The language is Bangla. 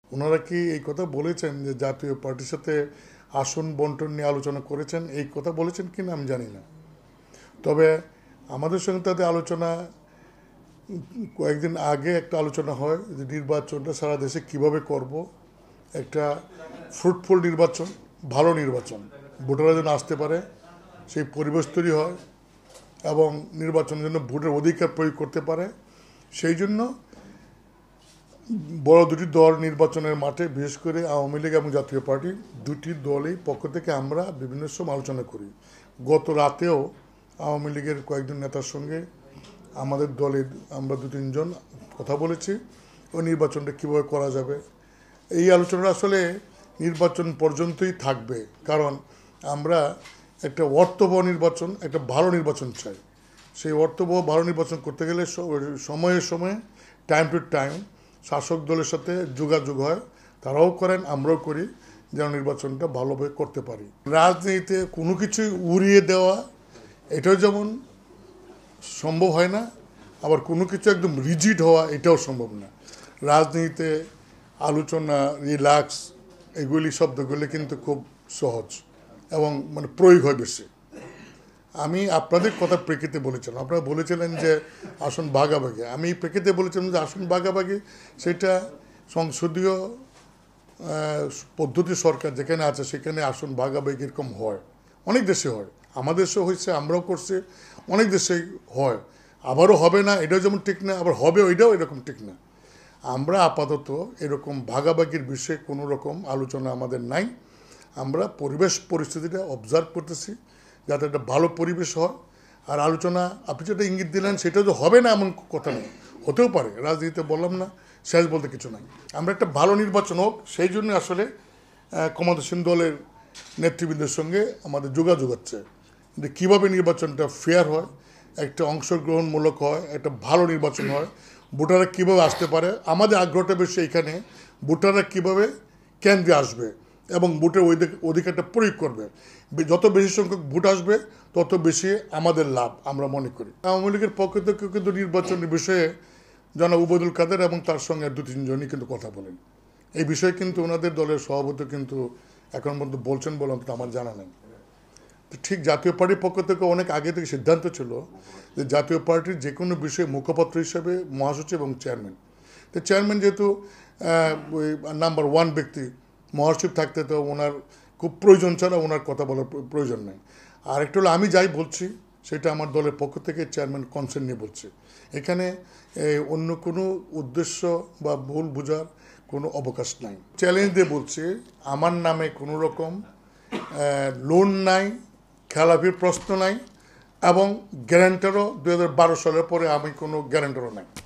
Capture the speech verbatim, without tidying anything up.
ওনারা কি এই কথা বলেছেন যে জাতীয় পার্টির সাথে আসন বন্টন নিয়ে আলোচনা করেছেন? এই কথা বলেছেন কিনা আমি জানি না, তবে আমাদের সঙ্গে তাদের আলোচনা কয়েকদিন আগে একটা আলোচনা হয় যে নির্বাচনটা সারা দেশে কিভাবে করব, একটা ফ্রুটফুল নির্বাচন, ভালো নির্বাচন, ভোটাররা যেন আসতে পারে সেই পরিবেশ তৈরি হয় এবং নির্বাচনের জন্য ভোটের অধিকার প্রয়োগ করতে পারে। সেই জন্য বড় দুটি দল নির্বাচনের মাঠে, বিশেষ করে আওয়ামী লীগ এবং জাতীয় পার্টি দুটি দলই পক্ষ থেকে আমরা বিভিন্ন সময় আলোচনা করি। গত রাতেও আওয়ামী লীগের কয়েকজন নেতার সঙ্গে আমাদের দলের আমরা দু তিনজন কথা বলেছি ও নির্বাচনটা কীভাবে করা যাবে। এই আলোচনাটা আসলে নির্বাচন পর্যন্তই থাকবে, কারণ আমরা একটা অর্থবহ নির্বাচন, একটা ভালো নির্বাচন চাই। সেই অর্থবহ ভালো নির্বাচন করতে গেলে সময়ে সময়ে টাইম টু টাইম শাসক দলের সাথে যোগাযোগ হয়, তারাও করেন, আমরাও করি, যেন নির্বাচনটা ভালোভাবে করতে পারি। রাজনীতিতে কোনো কিছুই উড়িয়ে দেওয়া এটাও যেমন সম্ভব হয় না, আবার কোনো কিছু একদম রিজিড হওয়া এটাও সম্ভব না। রাজনীতিতে আলোচনা, রিল্যাক্স, এগুলি শব্দগুলি কিন্তু খুব সহজ এবং মানে প্রয়োগ হয় বেশি। আমি আপনাদের কথা প্রেক্ষিতে বলেছিলাম, আপনারা বলেছিলেন যে আসন ভাগাভাগি, আমি এই প্রেক্ষিতে বলেছিলাম যে আসন ভাগাভাগি সেটা সংসদীয় পদ্ধতি সরকার যেখানে আছে সেখানে আসন ভাগাভাগি এরকম হয়, অনেক দেশে হয়, আমাদের দেশেও হয়েছে, আমরাও করছি, অনেক দেশেই হয়, আবারও হবে না এটাও যেমন ঠিক না, আবার হবে ওইটাও এরকম ঠিক না। আমরা আপাতত এরকম ভাগাভাগির বিষয়ে কোনো রকম আলোচনা আমাদের নাই। আমরা পরিবেশ পরিস্থিতিটা অবজার্ভ করতেছি যাতে একটা ভালো পরিবেশ হয়। আর আলোচনা আপনি যেটা ইঙ্গিত দিলেন সেটা তো হবে না এমন কথা নেই, হতেও পারে, রাজনীতিতে বললাম না শেষ বলতে কিছু নাই। আমরা একটা ভালো নির্বাচন হোক সেই জন্য আসলে ক্ষমতাসীন দলের নেতৃবৃন্দের সঙ্গে আমাদের যোগাযোগ হচ্ছে যে কীভাবে নির্বাচনটা ফেয়ার হয়, একটা অংশগ্রহণমূলক হয়, একটা ভালো নির্বাচন হয়, ভোটাররা কীভাবে আসতে পারে। আমাদের আগ্রহটা বেশি এইখানে ভোটাররা কীভাবে কেন্দ্রে আসবে এবং ভোটের অধিকারটা প্রয়োগ করবে। যত বেশি সংখ্যক ভোট আসবে তত বেশি আমাদের লাভ আমরা মনে করি। আওয়ামী লীগের পক্ষ থেকে কিন্তু নির্বাচনের বিষয়ে জনাব উবায়দুল কাদের এবং তার সঙ্গে দু তিনজনই কিন্তু কথা বলেন। এই বিষয়ে কিন্তু ওনাদের দলের সভাপতি কিন্তু এখন পর্যন্ত বলছেন বলে অন্তত আমার জানা নেই। ঠিক জাতীয় পার্টির পক্ষ থেকে অনেক আগে থেকে সিদ্ধান্ত ছিল যে জাতীয় পার্টির যে কোনো বিষয়ে মুখপাত্র হিসেবে মহাসচিব এবং চেয়ারম্যান, তো চেয়ারম্যান যেহেতু নাম্বার ওয়ান ব্যক্তি, মহাসচিব থাকতে তো ওনার খুব প্রয়োজন ছাড়া ওনার কথা বলার প্রয়োজন নেই। আর একটা হলো আমি যাই বলছি সেটা আমার দলের পক্ষ থেকে চেয়ারম্যান কনসেন্ট নিয়ে বলছে, এখানে অন্য কোনো উদ্দেশ্য বা ভুল বোঝার কোনো অবকাশ নাই। চ্যালেঞ্জ দিয়ে বলছি, আমার নামে কোনো রকম লোন নাই, খেলাপির প্রশ্ন নাই এবং গ্যারান্টারও দু হাজার বারো সালের পরে আমি কোনো গ্যারান্টারও নাই।